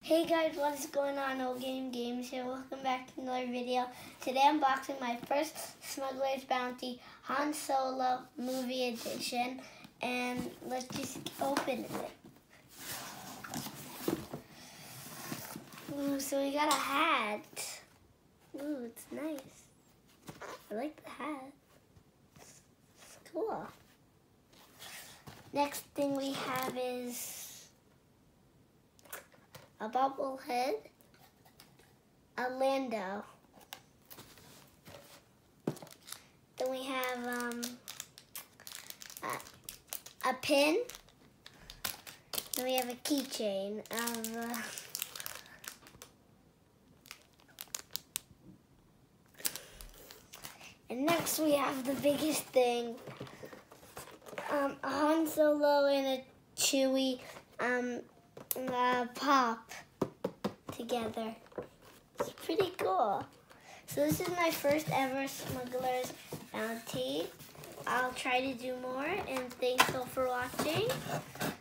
Hey guys, what is going on? Old Game Games here. Welcome back to another video. Today I'm unboxing my first Smuggler's Bounty Han Solo movie edition, and let's just open it. Ooh, so we got a hat. Ooh, it's nice. I like the hat. It's cool. Next thing we have is a bobblehead, a Lando. Then we have a pin. Then we have a keychain of and next we have the biggest thing, a Han Solo and a Chewie pop together. It's pretty cool. So this is my first ever Smuggler's Bounty. I'll try to do more, and thanks all for watching.